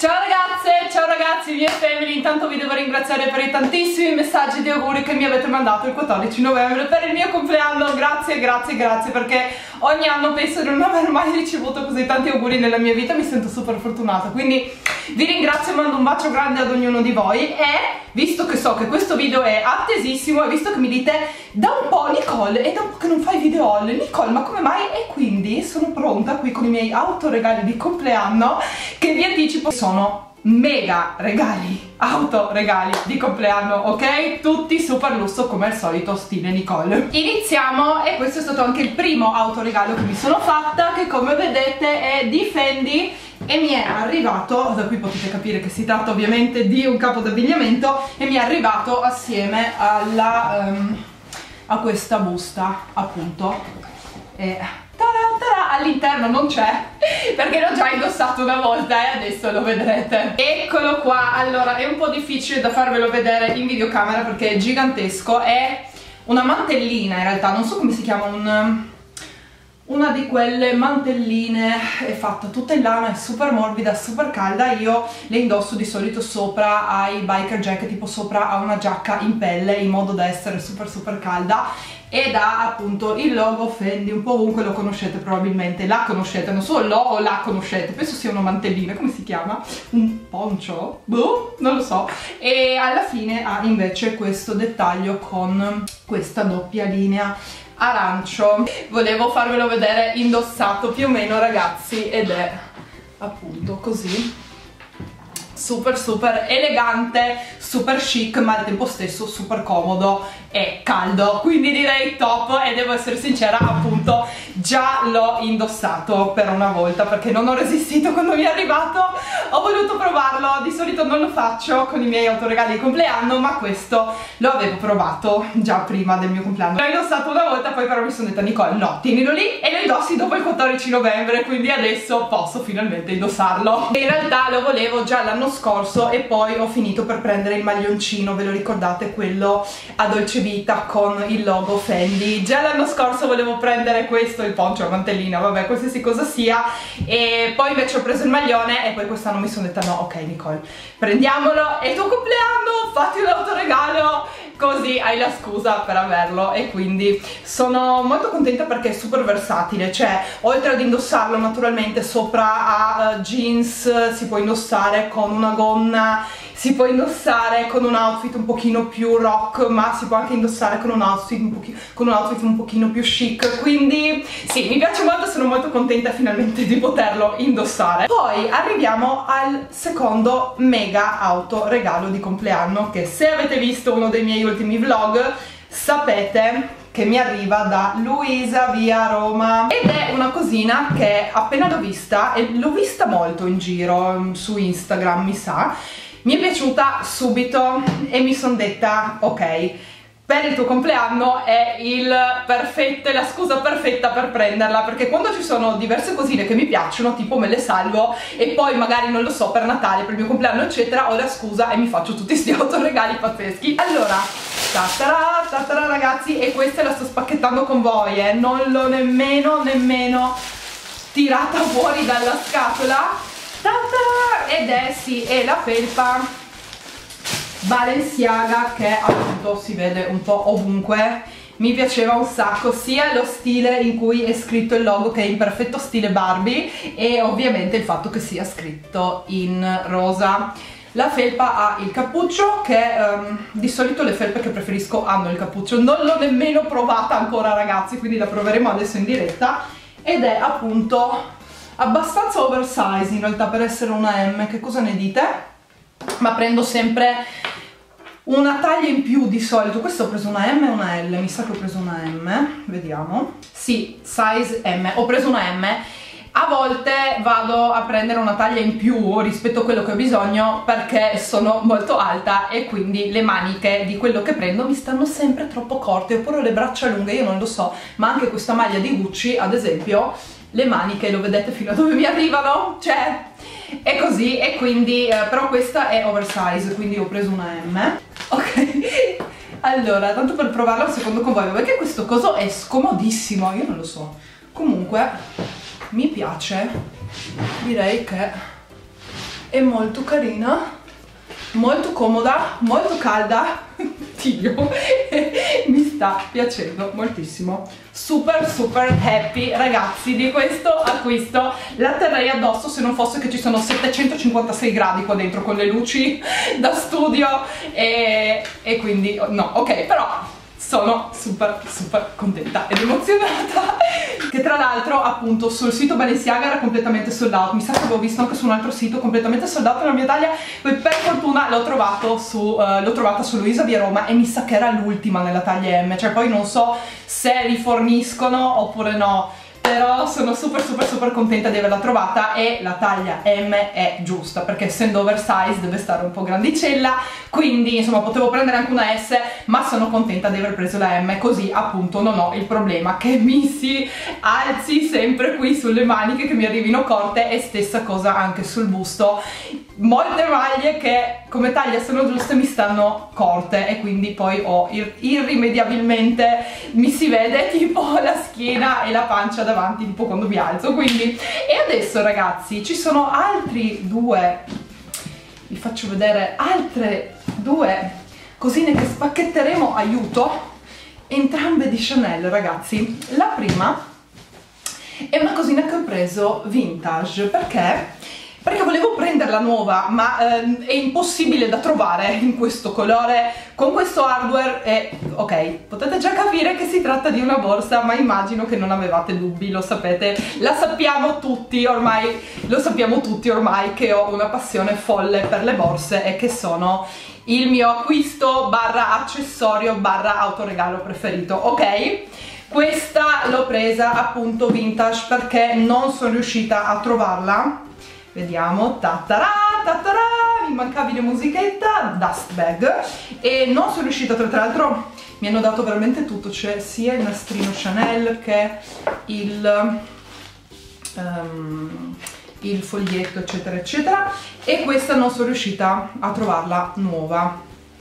Ciao ragazze, ciao ragazzi, mia family, intanto vi devo ringraziare per i tantissimi messaggi di auguri che mi avete mandato il 14 novembre per il mio compleanno. Grazie, grazie, grazie, perché ogni anno penso di non aver mai ricevuto così tanti auguri nella mia vita, mi sento super fortunata, quindi vi ringrazio e mando un bacio grande ad ognuno di voi. E visto che so che questo video è attesissimo e visto che mi dite da un po' Nicole, è da un po' che non fai video haul, Nicole, ma come mai? E quindi sono pronta qui con i miei autoregali di compleanno che vi anticipo sono mega regali, autoregali di compleanno, ok? Tutti super lusso come al solito stile Nicole. Iniziamo, e questo è stato anche il primo autoregalo che mi sono fatta, che come vedete è di Fendi e mi è arrivato, da qui potete capire che si tratta ovviamente di un capo d'abbigliamento, e mi è arrivato assieme alla, a questa busta appunto, e all'interno non c'è perché l'ho già indossato una volta e adesso lo vedrete. Eccolo qua. Allora, è un po' difficile da farvelo vedere in videocamera perché è gigantesco, è una mantellina in realtà, non so come si chiama, una di quelle mantelline, è fatta tutta in lana, è super morbida, super calda. Io le indosso di solito sopra ai biker jacket, tipo sopra a una giacca in pelle, in modo da essere super super calda, ed ha appunto il logo Fendi un po' ovunque, lo conoscete probabilmente, la conoscete, non so lo o la conoscete, penso sia una mantellina, come si chiama? Un poncho? Boh, non lo so. E alla fine ha invece questo dettaglio con questa doppia linea arancio. Volevo farvelo vedere indossato più o meno, ragazzi, ed è appunto così, super super elegante, super chic, ma al tempo stesso super comodo e caldo, quindi direi top. E devo essere sincera, appunto già l'ho indossato per una volta perché non ho resistito quando mi è arrivato, ho voluto provarlo. Di solito non lo faccio con i miei autoregali di compleanno, ma questo lo avevo provato già prima del mio compleanno. L'ho indossato una volta, poi però mi sono detta Nicole no, tienilo lì, e lo indossi dopo il 14 novembre, quindi adesso posso finalmente indossarlo. In realtà lo volevo già l'anno scorso e poi ho finito per prendere il maglioncino, ve lo ricordate, quello a dolce vita con il logo Fendi. Già l'anno scorso volevo prendere questo, il poncho, la mantellina, vabbè, qualsiasi cosa sia, e poi invece ho preso il maglione, e poi quest'anno mi sono detta no, ok Nicole, prendiamolo, è il tuo compleanno, fatti un autoregalo, così hai la scusa per averlo. E quindi sono molto contenta perché è super versatile, cioè oltre ad indossarlo naturalmente sopra a jeans, si può indossare con una gonna, si può indossare con un outfit un pochino più rock, ma si può anche indossare con un outfit un pochino più chic, quindi sì, mi piace molto, sono molto contenta finalmente di poterlo indossare. Poi arriviamo al secondo mega autoregalo di compleanno, che se avete visto uno dei miei ultimi vlog sapete che mi arriva da Luisa via Roma, ed è una cosina che appena l'ho vista, e l'ho vista molto in giro su Instagram mi sa, mi è piaciuta subito e mi sono detta ok, per il tuo compleanno è la scusa perfetta per prenderla, perché quando ci sono diverse cosine che mi piacciono, tipo me le salvo e poi magari non lo so, per Natale, per il mio compleanno eccetera, ho la scusa e mi faccio tutti sti autoregali pazzeschi. Allora tatara, tatara ragazzi, e questa la sto spacchettando con voi, non l'ho nemmeno tirata fuori dalla scatola. Ed è, sì, è la felpa Balenciaga, che appunto si vede un po' ovunque. Mi piaceva un sacco sia lo stile in cui è scritto il logo, che è in perfetto stile Barbie, e ovviamente il fatto che sia scritto in rosa. La felpa ha il cappuccio, che di solito le felpe che preferisco hanno il cappuccio, non l'ho nemmeno provata ancora ragazzi, quindi la proveremo adesso in diretta, ed è appunto abbastanza oversize in realtà per essere una M. Che cosa ne dite? Ma prendo sempre una taglia in più di solito. Questo ho preso una M e una L, mi sa che ho preso una M, vediamo. Sì, size M, ho preso una M. A volte vado a prendere una taglia in più rispetto a quello che ho bisogno perché sono molto alta e quindi le maniche di quello che prendo mi stanno sempre troppo corte, oppure ho le braccia lunghe, io non lo so, ma anche questa maglia di Gucci ad esempio, le maniche lo vedete fino a dove mi arrivano, cioè è così, e quindi però questa è oversize, quindi ho preso una M. Ok, allora tanto per provarla un secondo con voi, perché questo coso è scomodissimo, io non lo so, comunque mi piace, direi che è molto carina, molto comoda, molto calda. Dio, mi sta piacendo moltissimo. Super super happy ragazzi di questo acquisto. La terrei addosso se non fosse che ci sono 756 gradi qua dentro con le luci da studio e quindi no, ok, però sono super super contenta ed emozionata. Che tra l'altro appunto sul sito Balenciaga era completamente sold out. Mi sa che avevo visto anche su un altro sito completamente sold out nella mia taglia, poi per fortuna l'ho trovata su Luisa via Roma e mi sa che era l'ultima nella taglia M, cioè poi non so se riforniscono oppure no, però sono super super super contenta di averla trovata e la taglia M è giusta perché essendo oversize deve stare un po' grandicella, quindi insomma potevo prendere anche una S, ma sono contenta di aver preso la M, così appunto non ho il problema che mi si alzi sempre qui sulle maniche, che mi arrivino corte, e stessa cosa anche sul busto. Molte maglie che come taglia sono giuste mi stanno corte e quindi poi ho irrimediabilmente mi si vede tipo la schiena e la pancia davanti tipo quando mi alzo, quindi. E adesso ragazzi ci sono altri due, vi faccio vedere altre due cosine che spacchetteremo, aiuto, entrambe di Chanel ragazzi. La prima è una cosina che ho preso vintage perché volevo prenderla nuova, ma è impossibile da trovare in questo colore, con questo hardware e ok, potete già capire che si tratta di una borsa, ma immagino che non avevate dubbi, lo sapete, lo sappiamo tutti ormai che ho una passione folle per le borse e che sono il mio acquisto barra accessorio barra autoregalo preferito, ok? Questa l'ho presa appunto vintage perché non sono riuscita a trovarla. Vediamo, tatarà, tatarà, l'immancabile musichetta, dust bag, e non sono riuscita, tra l'altro mi hanno dato veramente tutto, c'è sia il nastrino Chanel che il foglietto eccetera eccetera, e questa non sono riuscita a trovarla nuova.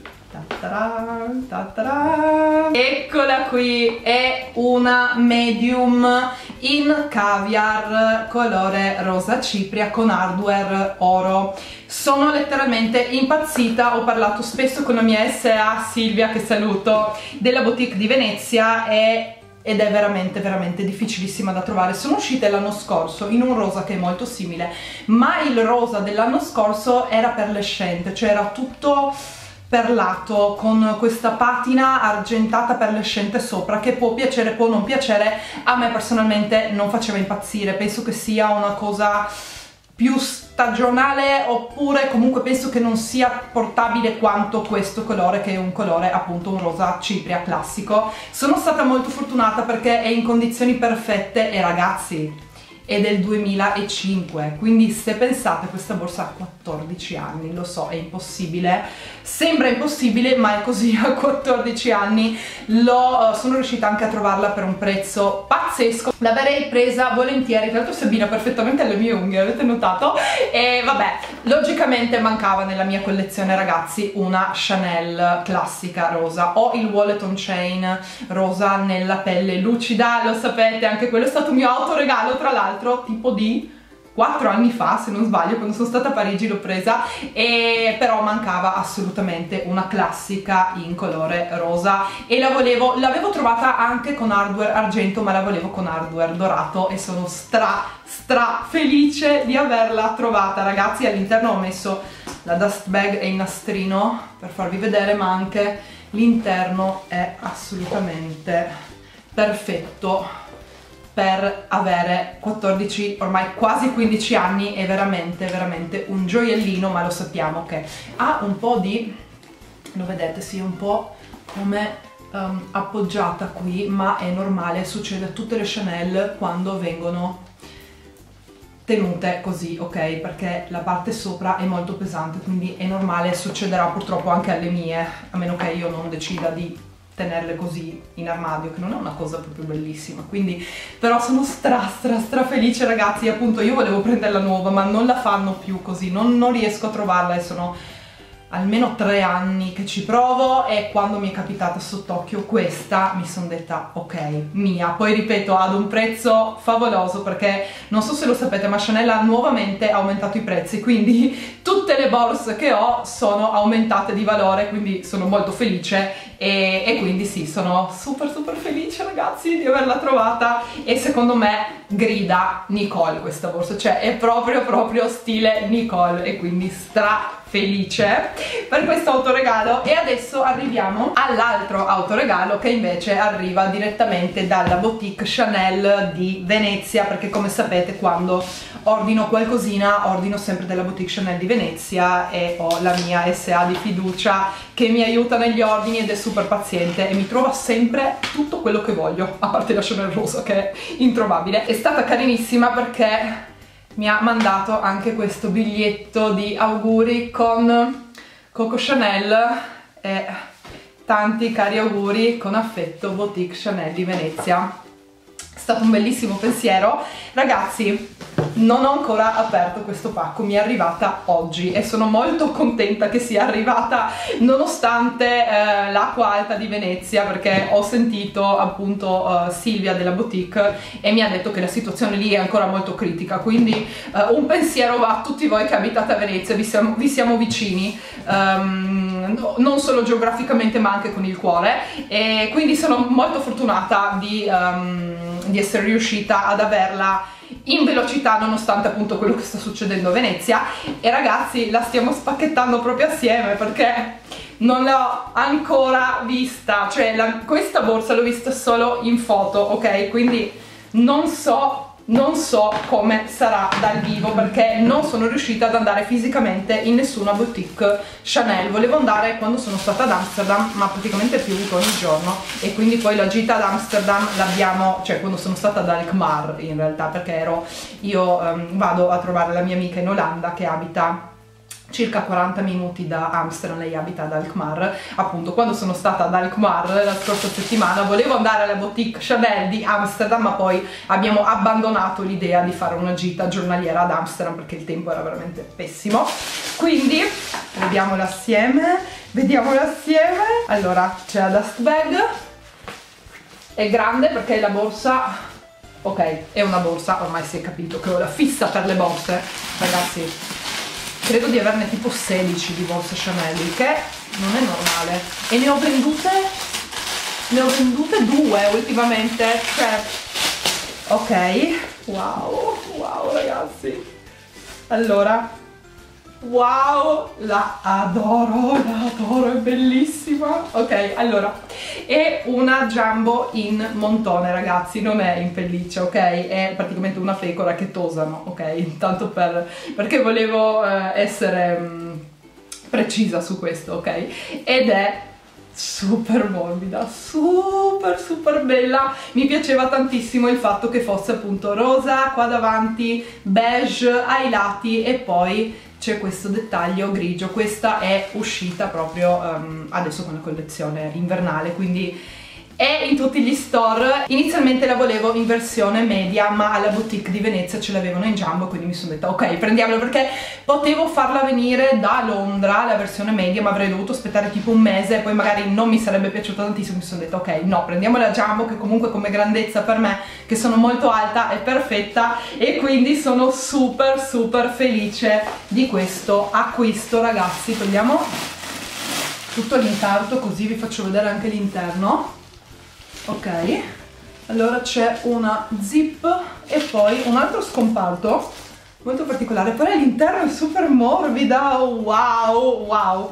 Tatarà, tatarà. Eccola qui, è una medium in caviar colore rosa cipria con hardware oro. Sono letteralmente impazzita, ho parlato spesso con la mia SA Silvia, che saluto, della boutique di Venezia ed è veramente veramente difficilissima da trovare. Sono uscite l'anno scorso in un rosa che è molto simile, ma il rosa dell'anno scorso era perlescente, cioè era tutto perlato con questa patina argentata perlescente sopra, che può piacere, può non piacere. A me personalmente non faceva impazzire, penso che sia una cosa più stagionale, oppure comunque penso che non sia portabile quanto questo colore, che è un colore appunto un rosa cipria classico. Sono stata molto fortunata perché è in condizioni perfette e ragazzi è del 2005, quindi se pensate questa borsa ha 14 anni, lo so è impossibile, sembra impossibile ma è così, a 14 anni sono riuscita anche a trovarla per un prezzo pazzesco, l'avrei presa volentieri. Tra l'altro si abbina perfettamente alle mie unghie, avete notato? E vabbè, logicamente mancava nella mia collezione ragazzi una Chanel classica rosa. Ho il wallet on chain rosa nella pelle lucida, lo sapete, anche quello è stato un mio autoregalo tra l'altro, tipo di 4 anni fa se non sbaglio, quando sono stata a Parigi l'ho presa, e però mancava assolutamente una classica in colore rosa e l'avevo trovata anche con hardware argento, ma la volevo con hardware dorato e sono stra felice di averla trovata ragazzi. All'interno ho messo la dust bag e il nastrino per farvi vedere, ma anche l'interno è assolutamente perfetto per avere 14, ormai quasi 15 anni. È veramente veramente un gioiellino, ma lo sappiamo che ha un po' di, lo vedete, sì, un po' come appoggiata qui, ma è normale, succede a tutte le Chanel quando vengono tenute così, ok? Perché la parte sopra è molto pesante, quindi è normale, succederà purtroppo anche alle mie, a meno che io non decida di tenerle così in armadio, che non è una cosa proprio bellissima. Quindi però sono stra felice ragazzi. Appunto io volevo prenderla nuova, ma non la fanno più così, non riesco a trovarla e sono almeno 3 anni che ci provo, e quando mi è capitata sott'occhio questa mi sono detta ok, mia. Poi ripeto, ad un prezzo favoloso, perché non so se lo sapete ma Chanel ha nuovamente aumentato i prezzi, quindi tutte le borse che ho sono aumentate di valore, quindi sono molto felice e quindi sì, sono super felice ragazzi di averla trovata, e secondo me grida Nicole questa borsa, cioè è proprio stile Nicole, e quindi stra felice per questo autoregalo. E adesso arriviamo all'altro autoregalo, che invece arriva direttamente dalla boutique Chanel di Venezia, perché come sapete quando ordino qualcosina ordino sempre della boutique Chanel di Venezia, e ho la mia SA di fiducia che mi aiuta negli ordini ed è super paziente e mi trova sempre tutto quello che voglio, a parte la Chanel rosa che è introvabile. È stata carinissima perché mi ha mandato anche questo biglietto di auguri con Coco Chanel e tanti cari auguri, con affetto, boutique Chanel di Venezia. È stato un bellissimo pensiero. Ragazzi, non ho ancora aperto questo pacco, mi è arrivata oggi e sono molto contenta che sia arrivata nonostante l'acqua alta di Venezia, perché ho sentito appunto Silvia della boutique e mi ha detto che la situazione lì è ancora molto critica, quindi un pensiero va a tutti voi che abitate a Venezia, vi siamo vicini, non solo geograficamente ma anche con il cuore, e quindi sono molto fortunata di essere riuscita ad averla in velocità nonostante appunto quello che sta succedendo a Venezia. E ragazzi, la stiamo spacchettando proprio assieme perché non l'ho ancora vista, cioè questa borsa l'ho vista solo in foto, ok? Quindi non so come sarà dal vivo, perché non sono riuscita ad andare fisicamente in nessuna boutique Chanel. Volevo andare quando sono stata ad Amsterdam, ma praticamente è piovuto ogni giorno, e quindi poi la gita ad Amsterdam l'abbiamo, cioè quando sono stata ad Alkmaar in realtà, perché io vado a trovare la mia amica in Olanda che abita circa 40 minuti da Amsterdam, lei abita ad Alkmaar. Appunto, quando sono stata ad Alkmaar la scorsa settimana volevo andare alla boutique Chanel di Amsterdam, ma poi abbiamo abbandonato l'idea di fare una gita giornaliera ad Amsterdam perché il tempo era veramente pessimo. Quindi vediamola assieme. Allora, c'è la dust bag, è grande perché la borsa, ok, è una borsa, ormai si è capito che ho la fissa per le borse, ragazzi. Credo di averne tipo 16 di borse Chanel, che non è normale. E ne ho vendute 2 ultimamente, cioè, ok, wow ragazzi. Allora, wow, la adoro, è bellissima. Ok, allora, è una jumbo in montone, ragazzi, non è in pelliccia, ok? È praticamente una pecora che tosano, ok? Tanto perché volevo essere precisa su questo, ok? Ed è super morbida, super bella. Mi piaceva tantissimo il fatto che fosse appunto rosa qua davanti, beige ai lati, e poi c'è questo dettaglio grigio. Questa è uscita proprio adesso con la collezione invernale, quindi è in tutti gli store. Inizialmente la volevo in versione media, ma alla boutique di Venezia ce l'avevano in jumbo, quindi mi sono detta ok, prendiamola, perché potevo farla venire da Londra la versione media, ma avrei dovuto aspettare tipo un mese e poi magari non mi sarebbe piaciuta tantissimo. Mi sono detta ok, no, prendiamo la jumbo, che comunque come grandezza per me, che sono molto alta, è perfetta, e quindi sono super felice di questo acquisto. Ragazzi, togliamo tutto l'intarto così vi faccio vedere anche l'interno. Ok, allora c'è una zip e poi un altro scomparto molto particolare, però all'interno è super morbida, wow,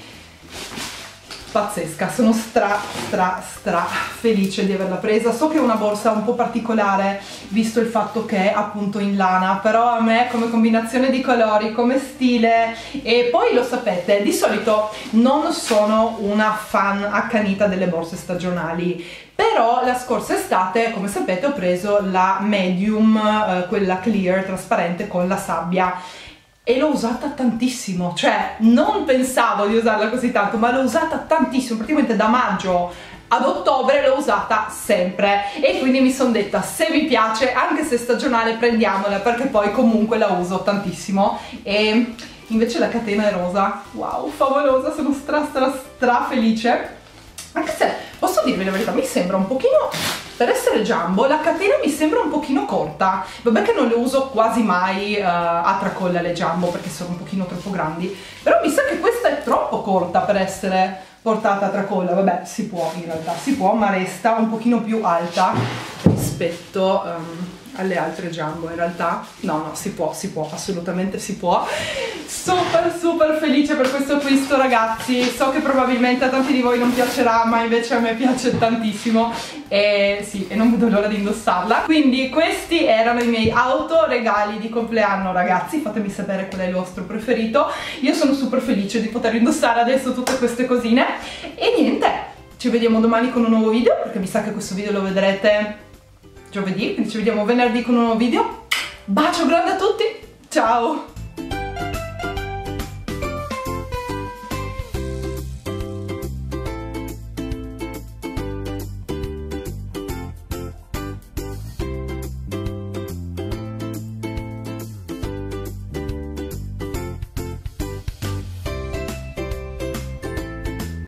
pazzesca. Sono stra felice di averla presa. So che è una borsa un po' particolare visto il fatto che è appunto in lana, però a me come combinazione di colori, come stile, e poi lo sapete, di solito non sono una fan accanita delle borse stagionali, però la scorsa estate, come sapete, ho preso la medium, quella clear trasparente con la sabbia, e l'ho usata tantissimo, cioè non pensavo di usarla così tanto, ma l'ho usata tantissimo, praticamente da maggio ad ottobre l'ho usata sempre, e quindi mi sono detta se mi piace, anche se stagionale, prendiamola, perché poi comunque la uso tantissimo. E invece la catena è rosa. Wow, favolosa, sono stra felice. Anche se, posso dirvi la verità, mi sembra un pochino, per essere Jumbo, la catena mi sembra un pochino corta. Vabbè che non le uso quasi mai a tracolla le Jumbo, perché sono un pochino troppo grandi, però mi sa che questa è troppo corta per essere portata a tracolla. Vabbè, si può, in realtà si può, ma resta un pochino più alta rispetto alle altre Jumbo. In realtà no, si può, assolutamente si può. Super felice per questo acquisto, ragazzi. So che probabilmente a tanti di voi non piacerà, ma invece a me piace tantissimo e sì, e non vedo l'ora di indossarla. Quindi questi erano i miei autoregali di compleanno, ragazzi. Fatemi sapere qual è il vostro preferito. Io sono super felice di poter indossare adesso tutte queste cosine e niente, ci vediamo domani con un nuovo video, perché mi sa che questo video lo vedrete giovedì, quindi ci vediamo venerdì con un nuovo video. Bacio grande a tutti, ciao!